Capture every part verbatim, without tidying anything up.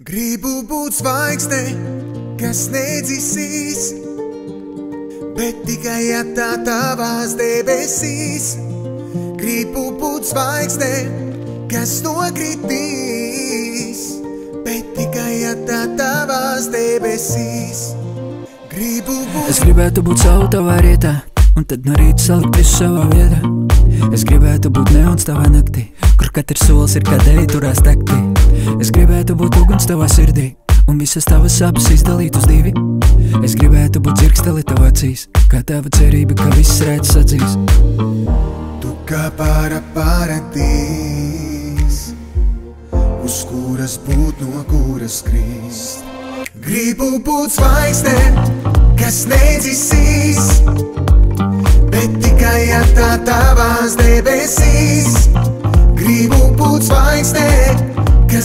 Gribu būt zvaigzne, kas nedzisīs, bet tikai ja tā tavās debesīs. Gribu būt zvaigzne, kas nokritīs, bet tikai ja tā tavās debesīs. Gribu būt... Es gribētu būt savu tavā rietā, un tad no rīta salikt visu savā vietā. Es gribētu būt neons tavā naktī, kur katrs solis ir kā dēļ turās taktī. Es gribētu būt uguns tavā sirdī, un visas tavas sapes izdalīt uz divi. Es gribētu būt dzirksteli tavā acīs, kā tava cerība, ka viss redz sacīs. Tu kā pāra paradīs, uz kuras būt, no kuras krīst. Gribu būt zvaigzne, kas nedzisīs, bet tikai ja tā tavās debesīs. Gribu būt zvaigzne, kas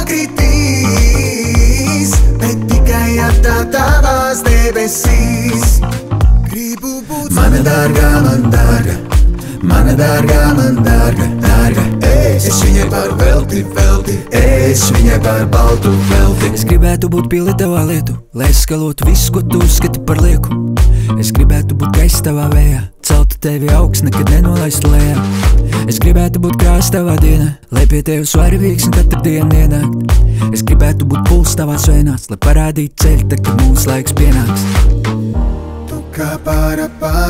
nokritīs, bet tikai ja tā tavās debesīs. Gribu būt mana dārgā, man dārga, mana dārgā, man dārga, dārga. Es viņai par velti, velti, es viņai par baltu velti. Es gribētu būt pili tavā lietu, lai es skalotu visu, ko tu uzskati par lieku. Es gribētu būt gaiss tavā vējā, celtu tevi augsts, nekad nenolaistu lejā. Es gribētu būt krāsa tavā dienā, lai pie tevis svarīgs un katru dienu ienākt. Es gribētu būt puls tavās veinās, lai parādītu ceļu, tā kad mūsu laiks pienāks. Tu kā pāra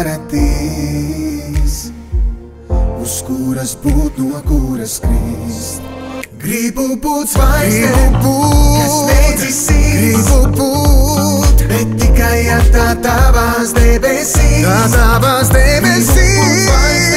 paradīs, uz kuras būt, no kuras krīst. Gribu būt zvaigzne, kas nedzisīs, gribu būt, bet tikai ja tā tavās debesīs. Tā tavās debesīs,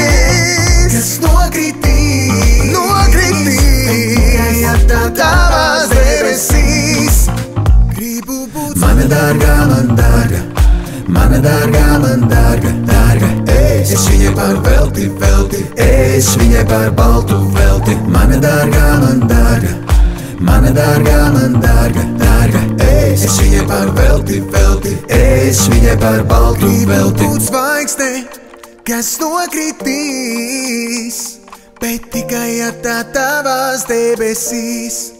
kas nokritīs, nokritīs, bet tikai ja tā tavās debesīs. Gribu būt mana dārgā, man dārga, mana dārgā, man dārga, dārga. Es viņai par velti, velti, es viņai par baltu velti. Mana dārgā, man dārga, mana dārgā, man dārga, dārga. Es viņai par velti, velti, es viņai par baltu velti. Gribu būt zvaigzne, kas nokritīs, bet tikai ja tā tavās debesīs.